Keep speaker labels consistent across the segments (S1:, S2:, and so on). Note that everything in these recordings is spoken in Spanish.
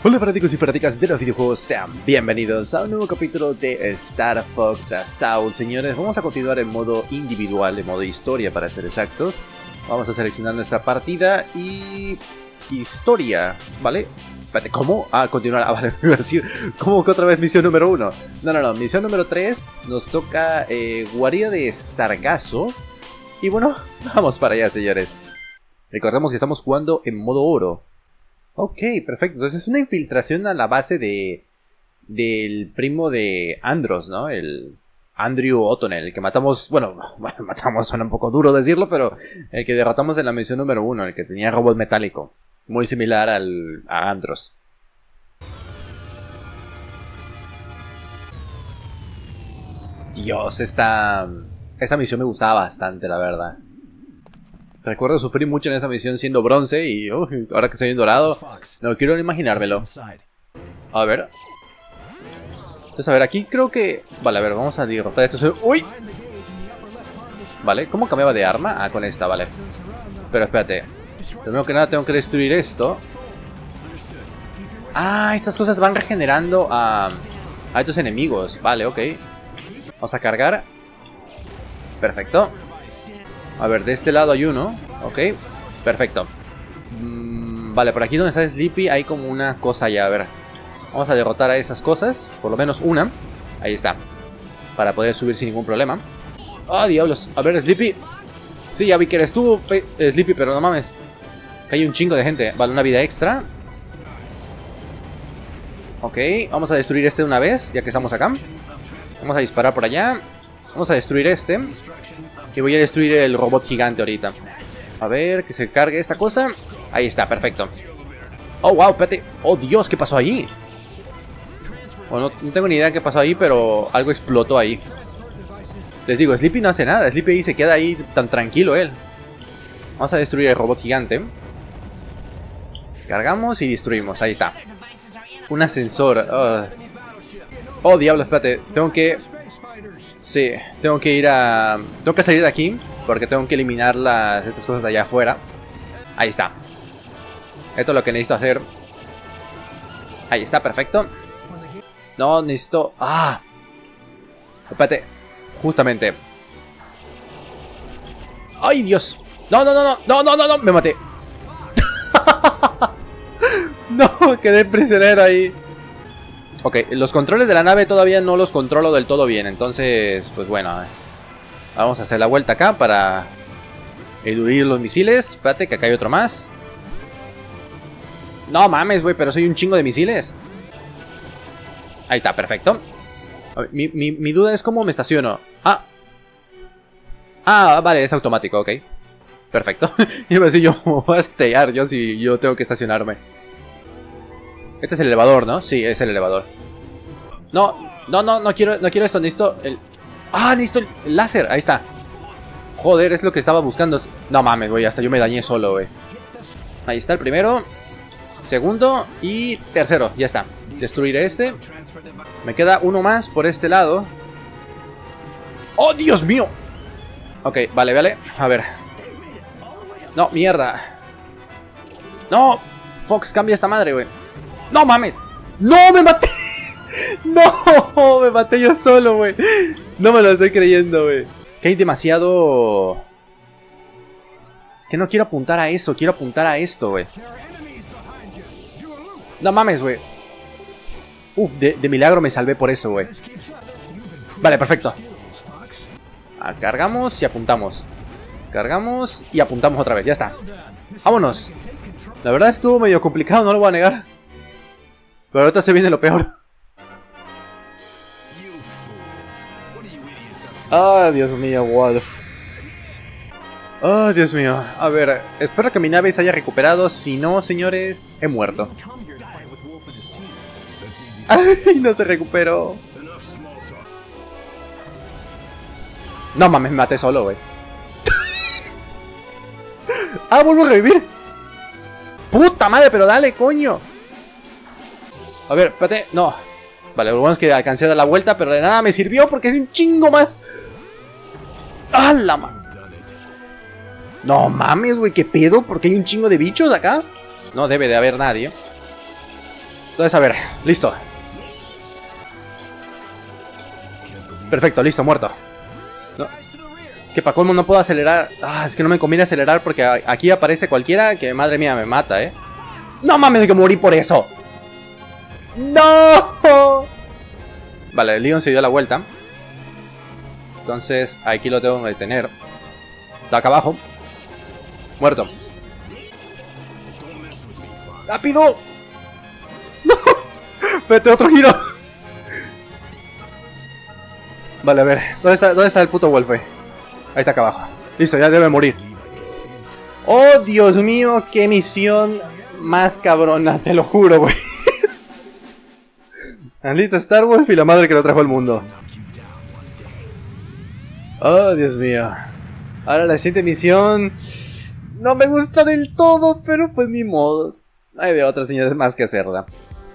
S1: Hola fanáticos y fanáticas de los videojuegos, sean bienvenidos a un nuevo capítulo de Star Fox Assault. Señores, vamos a continuar en modo individual, en modo historia para ser exactos. Vamos a seleccionar nuestra partida y... historia, ¿vale? Espérate, ¿cómo? Ah, continuar, vale, me iba a decir, ¿cómo que otra vez misión número 1? No, misión número 3 nos toca guarida de Sargazo. Y bueno, vamos para allá, señores. Recordemos que estamos jugando en modo oro. Ok, perfecto. Entonces es una infiltración a la base del primo de Andros, ¿no? El Andrew O'Tonnell, el que matamos... Bueno, matamos, suena un poco duro decirlo, pero el que derrotamos en la misión número 1, el que tenía robot metálico. Muy similar a Andros. Dios, esta misión me gustaba bastante, la verdad. Recuerdo sufrir mucho en esa misión siendo bronce y ahora que soy en dorado, no quiero ni imaginármelo. A ver. Entonces, a ver, aquí creo que... Vale, a ver, vamos a derrotar esto. ¡Uy! Vale, ¿cómo cambiaba de arma? Ah, con esta, vale. Pero espérate. Primero que nada tengo que destruir esto. Ah, estas cosas van regenerando a estos enemigos. Vale, ok. Vamos a cargar. Perfecto. A ver, de este lado hay uno. Ok, perfecto. Vale, por aquí donde está Sleepy hay como una cosa ya, a ver. Vamos a derrotar a esas cosas. Por lo menos una. Ahí está. Para poder subir sin ningún problema. ¡Oh, diablos! A ver, Sleepy. Sí, ya vi que eres tú, Sleepy, pero no mames. Que hay un chingo de gente. Vale, una vida extra. Ok, vamos a destruir este de una vez, ya que estamos acá. Vamos a disparar por allá. Vamos a destruir este. Y voy a destruir el robot gigante ahorita. A ver, que se cargue esta cosa. Ahí está, perfecto. Oh, wow, espérate. Oh, Dios, ¿qué pasó ahí? Bueno, no tengo ni idea de qué pasó ahí, pero algo explotó ahí. Les digo, Sleepy no hace nada. Sleepy se queda ahí tan tranquilo él. Vamos a destruir el robot gigante. Cargamos y destruimos. Ahí está. Un ascensor. Oh, diablo, espérate. Tengo que... Sí, tengo que ir a... Tengo que salir de aquí porque tengo que eliminar estas cosas de allá afuera. Ahí está. Esto es lo que necesito hacer. Ahí está, perfecto. No, necesito... ¡Ah! Espérate. Justamente. ¡Ay, Dios! No, me maté. No, quedé prisionero ahí. Ok, los controles de la nave todavía no los controlo del todo bien. Entonces, pues bueno, vamos a hacer la vuelta acá para eludir los misiles. Espérate, que acá hay otro más. No mames, güey, pero soy un chingo de misiles. Ahí está, perfecto. Mi duda es cómo me estaciono. Vale, es automático, ok. Perfecto. Y me decía yo, voy a estear yo si yo tengo que estacionarme. Este es el elevador, ¿no? Sí, es el elevador. No quiero esto, necesito el... necesito el láser, ahí está. Joder, es lo que estaba buscando. No mames, güey, hasta yo me dañé solo, güey. Ahí está el primero. Segundo y tercero, ya está. Destruir este. Me queda uno más por este lado. ¡Oh, Dios mío! Ok, vale, a ver. No, mierda. No, Fox, cambia esta madre, güey. ¡No mames! ¡No, me maté! ¡No! Me maté yo solo, güey. No me lo estoy creyendo, güey. Que hay demasiado... Es que no quiero apuntar a eso. Quiero apuntar a esto, güey. No mames, güey. Uf, de milagro me salvé por eso, güey. Vale, perfecto. Cargamos y apuntamos. Cargamos y apuntamos otra vez. Ya está. Vámonos. La verdad estuvo medio complicado, no lo voy a negar. Pero ahorita se viene lo peor. Ah, Dios mío, Wolf. Ah, Dios mío. A ver, espero que mi nave se haya recuperado. Si no, señores, he muerto. Ay, no se recuperó. No mames, me maté solo, güey. Vuelvo a revivir. Puta madre, pero dale, coño. A ver, espérate, no. Vale, lo bueno es que alcancé a dar la vuelta, pero de nada me sirvió porque es un chingo más. ¡Ah, la madre! No mames, güey, ¿qué pedo? ¿Por qué hay un chingo de bichos acá? No debe de haber nadie. Entonces, a ver, listo. Perfecto, listo, muerto. No. Es que para colmo no puedo acelerar. Ah, es que no me conviene acelerar porque aquí aparece cualquiera que, madre mía, me mata, ¿eh? ¡No mames, que morí por eso! ¡No! Vale, el Leon se dio la vuelta. Entonces, aquí lo tengo que detener. Está acá abajo. Muerto. ¡Rápido! ¡No! ¡Vete, otro giro! Vale, a ver. ¿Dónde está el puto Wolfe? Ahí está acá abajo. Listo, ya debe morir. ¡Oh, Dios mío! ¡Qué misión más cabrona! Te lo juro, güey. Alita Starwolf y la madre que lo trajo al mundo. ¡Oh, Dios mío! Ahora la siguiente misión... No me gusta del todo, pero pues ni modos. No hay de otra, señores, más que hacerla.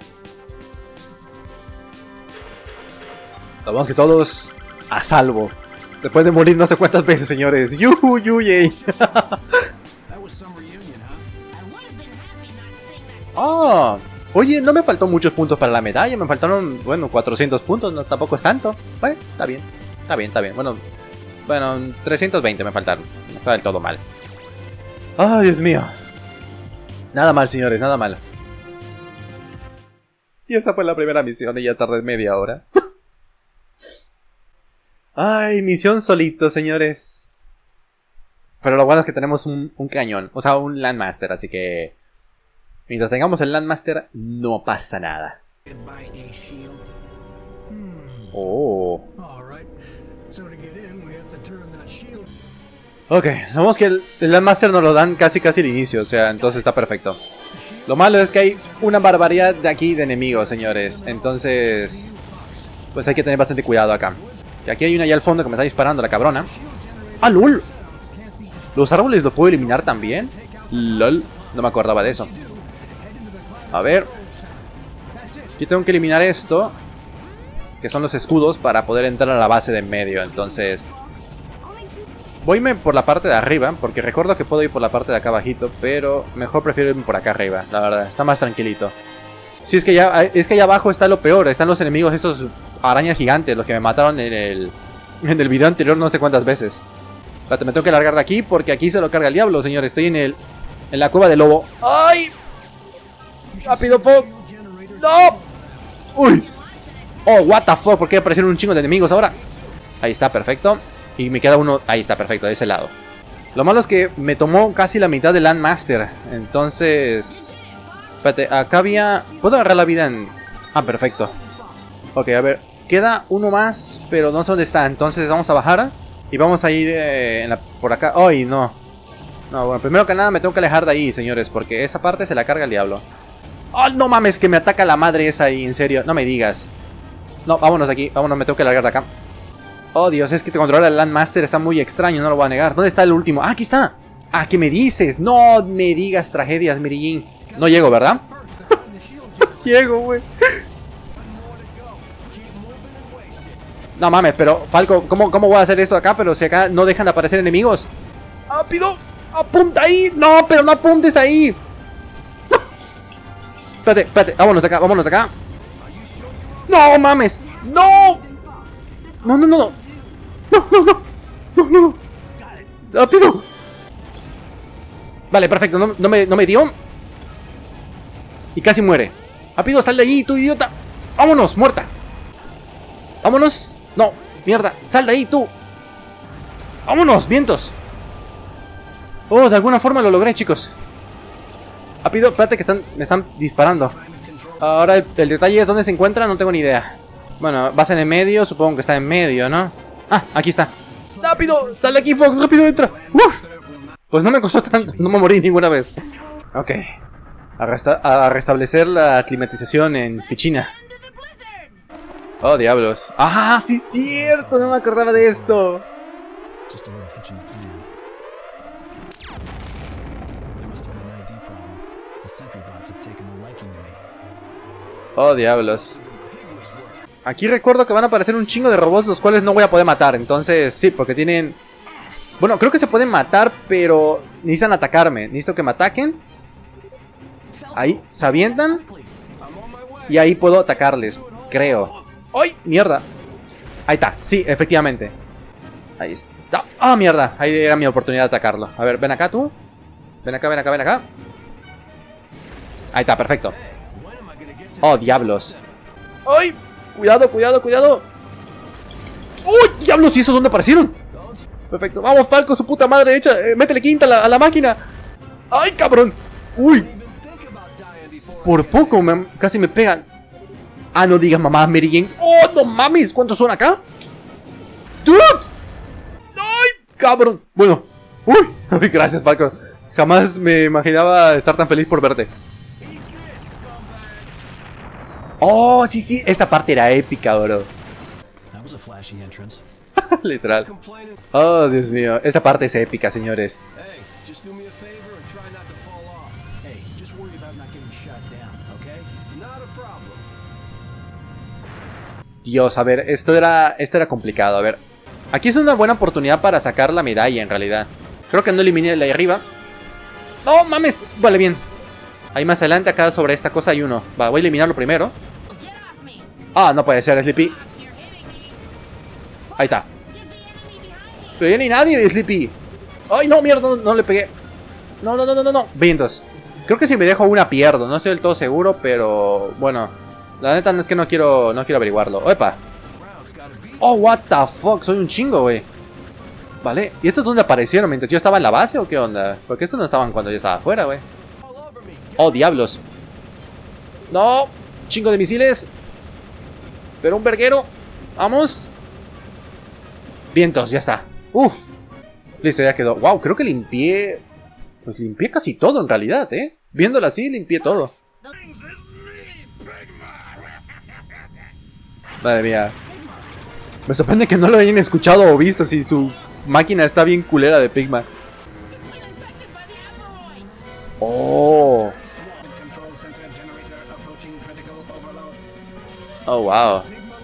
S1: Vamos que todos a salvo. Después de morir no sé cuántas veces, señores. ¡Yuhu, yay! ¡Oh! Oye, no me faltó muchos puntos para la medalla. Me faltaron, bueno, 400 puntos. No, tampoco es tanto. Bueno, está bien. Está bien, está bien. Bueno, 320 me faltaron. No está del todo mal. ¡Oh, Dios mío! Nada mal, señores, nada mal. Y esa fue la primera misión y ya tardé media hora. Ay, misión solito, señores. Pero lo bueno es que tenemos un cañón. O sea, un Landmaster, así que... Mientras tengamos el Landmaster, no pasa nada. Oh. Ok, vemos que el Landmaster nos lo dan casi al inicio, o sea, entonces está perfecto. Lo malo es que hay una barbaridad de aquí de enemigos, señores. Entonces, pues hay que tener bastante cuidado acá. Y aquí hay una allá al fondo que me está disparando, la cabrona. ¡Ah, lol! ¿Los árboles los puedo eliminar también? ¡Lol! No me acordaba de eso. A ver. Aquí tengo que eliminar esto, que son los escudos, para poder entrar a la base de en medio. Entonces... Voyme por la parte de arriba, porque recuerdo que puedo ir por la parte de acá abajito, pero mejor prefiero irme por acá arriba, la verdad, está más tranquilito. Sí, es que allá abajo está lo peor, están los enemigos, estos arañas gigantes, los que me mataron en el video anterior no sé cuántas veces. Espérate, me tengo que largar de aquí, porque aquí se lo carga el diablo, señores, estoy en la cueva del lobo. ¡Ay! ¡Rápido, Fox! ¡No! ¡Uy! ¡Oh, what the fuck! ¿Por qué aparecieron un chingo de enemigos ahora? Ahí está, perfecto. Y me queda uno... Ahí está, perfecto, de ese lado. Lo malo es que me tomó casi la mitad del Landmaster. Entonces... Espérate, acá había... ¿Puedo agarrar la vida en...? Ah, perfecto. Ok, a ver. Queda uno más, pero no sé dónde está. Entonces vamos a bajar. Y vamos a ir por acá. ¡Ay, no! No, bueno, primero que nada me tengo que alejar de ahí, señores. Porque esa parte se la carga el diablo. ¡Oh, no mames! Que me ataca la madre esa ahí, en serio. No me digas. No, vámonos de aquí. Vámonos, me tengo que largar de acá. Oh, Dios, es que te controla el Landmaster, está muy extraño, no lo voy a negar. ¿Dónde está el último? ¡Ah, aquí está! ¡Ah, qué me dices! ¡No me digas tragedias, Mirillín! No llego, ¿verdad? No llego, güey. No mames, pero, Falco, ¿cómo voy a hacer esto acá? Pero si acá no dejan de aparecer enemigos. ¡Rápido! ¡Apunta ahí! ¡No, pero no apuntes ahí! Espérate, espérate, vámonos de acá, vámonos de acá. ¡No mames! ¡No! No, no, no, no. No, no, no. No, no, no. ¡Rápido! Vale, perfecto. No me dio. Y casi muere. ¡Rápido, sal de allí, tú idiota! ¡Vámonos, muerta! ¡Vámonos! No, mierda. ¡Sal de ahí, tú! ¡Vámonos, vientos! Oh, de alguna forma lo logré, chicos. Rápido, espérate que me están disparando. Ahora el detalle es dónde se encuentra, no tengo ni idea. Bueno, vas en el medio, supongo que está en medio, ¿no? Ah, aquí está. ¡Rápido! ¡Sal de aquí, Fox! ¡Rápido, entra! ¡Uf! Pues no me costó tanto, no me morí ninguna vez. Ok. A restablecer la climatización en Fichina. Oh, diablos. ¡Ah, sí es cierto! No me acordaba de esto. Oh, diablos. Aquí recuerdo que van a aparecer un chingo de robots, los cuales no voy a poder matar. Entonces, sí, porque tienen... Bueno, creo que se pueden matar, pero necesitan atacarme. Necesito que me ataquen. Ahí, se avientan. Y ahí puedo atacarles, creo. ¡Ay! ¡Mierda! Ahí está, sí, efectivamente. Ahí está. ¡Ah, mierda! Ahí era mi oportunidad de atacarlo. A ver, ven acá tú. Ven acá, ven acá, ven acá. Ahí está, perfecto. ¡Oh, diablos! ¡Ay! ¡Cuidado, cuidado, cuidado! ¡Uy! ¡Diablos! ¿Y esos dónde aparecieron? Perfecto. ¡Vamos, Falco! ¡Su puta madre hecha! ¡Métele quinta a la máquina! ¡Ay, cabrón! ¡Uy! Por poco casi me pegan. Ah, no digas mamá, Mary Jane. ¡Oh, no mames! ¿Cuántos son acá? ¡Dude! ¡Ay, cabrón! Bueno. ¡Uy! ¡Ay, gracias, Falco! Jamás me imaginaba estar tan feliz por verte. ¡Oh, sí, sí! Esta parte era épica, bro. Literal. Oh, Dios mío. Esta parte es épica, señores. Dios, a ver, esto era complicado. A ver, aquí es una buena oportunidad para sacar la medalla, en realidad. Creo que no eliminé la de arriba. ¡Oh, mames! Vale, bien. Ahí más adelante, acá sobre esta cosa hay uno. Va, voy a eliminarlo primero. Ah, no puede ser, Sleepy. Ahí está. Pero ya ni nadie, Sleepy. ¡Ay, no, mierda! No le pegué. No, no, no, no, no, no. Vientos. Creo que si me dejo una pierdo. No estoy del todo seguro, pero... bueno, la neta no es que no quiero averiguarlo. ¡Opa! ¡Oh, what the fuck! Soy un chingo, güey. Vale. ¿Y estos dónde aparecieron? ¿Mientras yo estaba en la base o qué onda? Porque estos no estaban cuando yo estaba afuera, güey. ¡Oh, diablos! ¡No! ¡Chingo de misiles! Pero un verguero. ¡Vamos! Vientos, ya está. ¡Uf! Listo, ya quedó. ¡Wow! Creo que limpié... pues limpié casi todo en realidad, ¿eh? Viéndolo así, limpié todo. Madre mía. Me sorprende que no lo hayan escuchado o visto si su máquina está bien culera de Pigma. Oh. Oh, wow.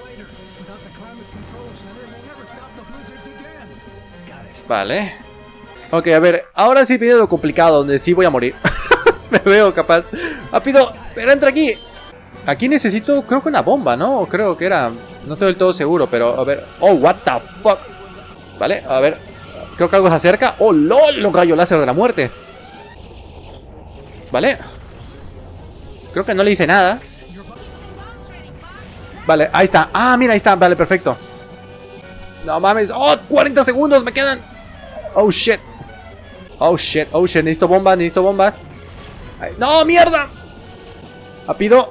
S1: Vale. Ok, a ver. Ahora sí viene lo complicado, donde sí voy a morir. Me veo capaz. Rápido, pero entra aquí. Aquí necesito, creo que una bomba, ¿no? Creo que era... no estoy del todo seguro, pero a ver... oh, what the fuck. Vale, a ver. Creo que algo se acerca. Oh, lol, los rayos láser de la muerte. Vale. Creo que no le hice nada. Vale, ahí está. Ah, mira, ahí está. Vale, perfecto. No mames. Oh, 40 segundos me quedan. Oh, shit. Oh, shit. Oh, shit. Necesito bombas, necesito bombas. Ay, no, mierda. Rápido.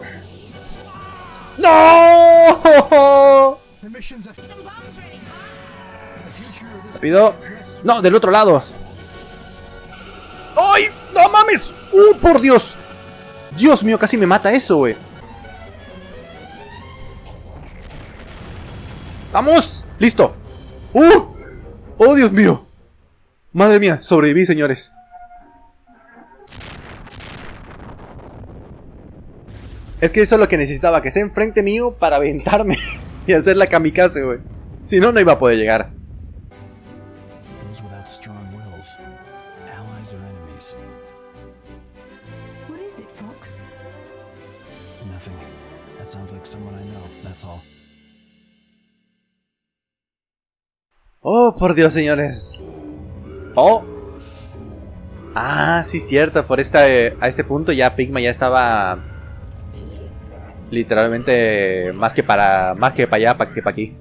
S1: ¡No! Rápido. No, del otro lado. ¡Ay! ¡No mames! ¡Por Dios! Dios mío, casi me mata eso, güey. ¡Vamos! ¡Listo! ¡Oh, Dios mío! Madre mía, sobreviví, señores. Es que eso es lo que necesitaba, que esté enfrente mío para aventarme y hacer la kamikaze, güey. Si no, no iba a poder llegar. Oh, por Dios, señores. Oh. Ah, sí, cierto. Por a este punto ya Pigma ya estaba... literalmente más que para allá que para aquí.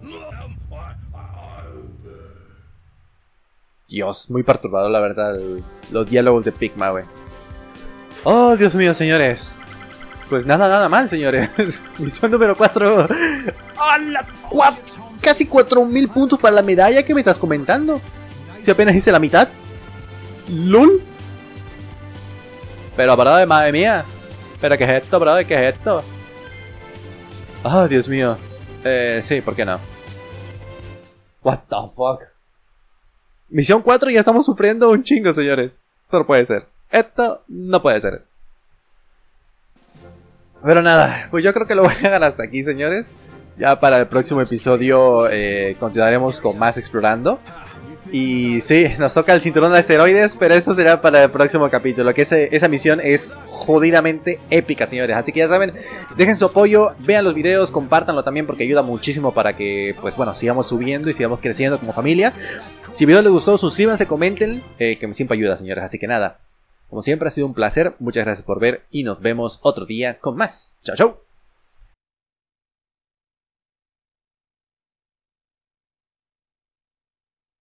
S1: Dios, muy perturbador la verdad los diálogos de Pigma, güey. Oh, Dios mío, señores. Pues nada mal, señores. Misión número 4. ¡Hala! Casi 4000 puntos para la medalla. ¿Qué me estás comentando? Si apenas hice la mitad. ¡Lol! Pero verdad, madre mía. ¿Pero qué es esto, brother? ¿Qué es esto? Oh, Dios mío. Sí, ¿por qué no? What the fuck. Misión 4 y ya estamos sufriendo un chingo, señores. Esto no puede ser. Esto no puede ser. Pero nada, pues yo creo que lo voy a dejar hasta aquí, señores. Ya para el próximo episodio continuaremos con más explorando. Y sí, nos toca el cinturón de asteroides, pero eso será para el próximo capítulo, que esa misión es jodidamente épica, señores. Así que ya saben, dejen su apoyo, vean los videos, compártanlo también porque ayuda muchísimo para que, pues bueno, sigamos subiendo y sigamos creciendo como familia. Si el video les gustó, suscríbanse, comenten, que siempre ayuda, señores. Así que nada, como siempre ha sido un placer, muchas gracias por ver y nos vemos otro día con más. Chao, chao.